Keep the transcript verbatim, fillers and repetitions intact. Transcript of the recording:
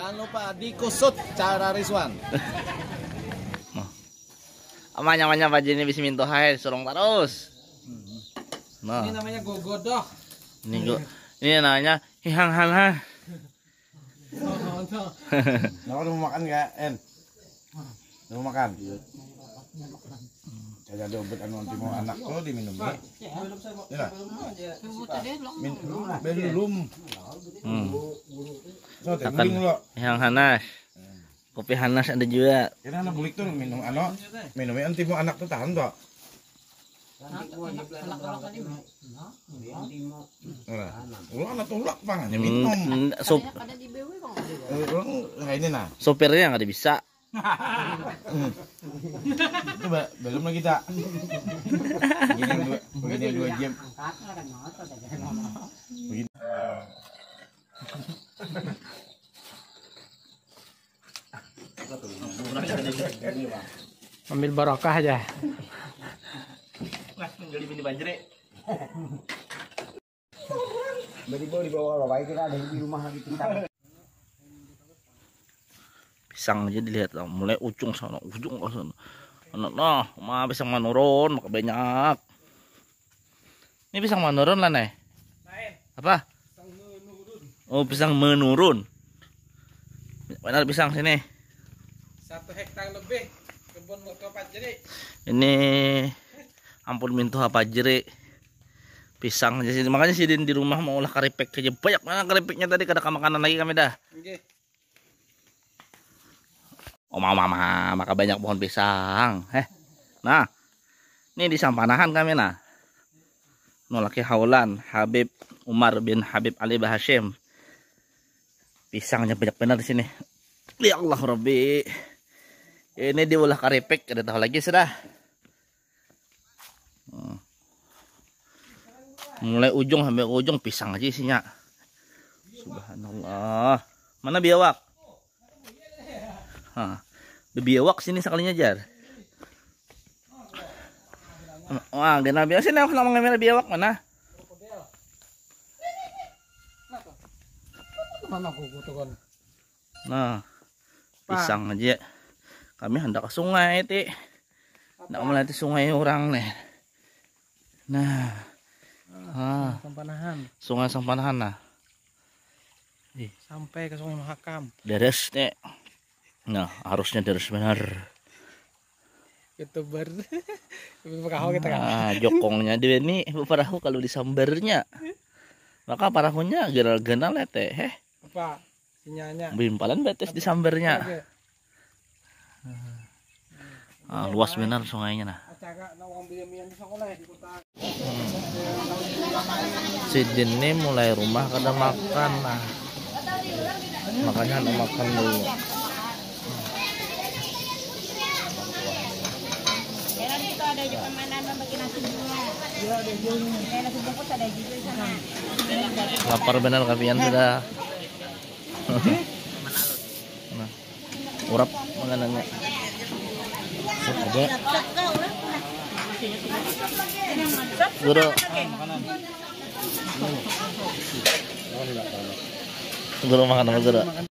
Jangan lupa dikusut cara Rizwan. Amanya-amanya baju ini bisa minto hai sorong terus. Nah. Ini namanya gogodoh. Ini go, ini namanya hihang hang hang. Nah, udah mau makan nggak, En? Udah mau makan? Jadi ada obat anu anti mau anak tuh diminum nih. Ya. Minum belum. Hmm. So, tenging lo. Hihang hanas. Kopi hanas ada juga. Kira anak bulik tuh minum anu, minumnya anti mau anak tuh tahan tuh. Ulang anak tulak bang, minum. Sup. Ulang kayak ini nah. Sopirnya nggak ada bisa. Coba belum lagi tak. Begini dua, begini dua jam. Begini. Ambil barokah aja. Jadi bini banjir. Dari bawah di bawah bapak kita ada di rumah lagi pisang. Pisang aja dilihat lah, mulai ujung sana, ujung ke sana. Anak nah, mah pisang menurun, maka banyak. Ini pisang menurun lah nih. Apa? Oh, pisang menurun. Benar pisang sini. Satu hektar lebih kebun motor pajeri. Ini ampun mintu apa jeri. Pisang aja sini. Makanya si Din di rumah mau olah keripik aja banyak mana keripiknya tadi kada makanan lagi kami dah. Nggih. Oh mama mama maka banyak pohon pisang. Heh. Nah. Ini di Sampanahan kami nah. Nolaki Haulan Habib Umar bin Habib Ali Bahashim. Pisangnya banyak benar di sini. Ya Allah Rabbi. Ini diolah keripik, ada tahu lagi sudah. Hmm. Mulai ujung sampai ujung pisang aja isinya. Subhanallah. Mana biawak? Hah. Biawak sini sekalinya jar. Wah, gana biasa sini aku ngomong ngambil biawak mana? Nah, pisang aja. Kami hendak ke sungai ti. Hendak melatih sungai orang nih. Nah, ah, Sampanahan. sungai Sampanahan nah. Sampai ke Sungai Mahakam. Deres nih. Nah, harusnya deres benar. YouTuber. Perahu kita kan. Nah, jokongnya dia nih perahu kalau disambarnya. Maka perahunya genal-genal teh. Heh. Apa? Sinyalnya. Bimpalan betes disambarnya. Ah, luas benar sungainya nah. Si Din nih mulai rumah kada makan nah. Makanya ada makan dulu. Itu ada juga mainan bagi nasi bunga. Iya, ada juga. Nasi bungkus ada juga di sana. Lapar benar kalian sudah. Nah, urap makanannya. Ada. Guru. Guru makan apa guru?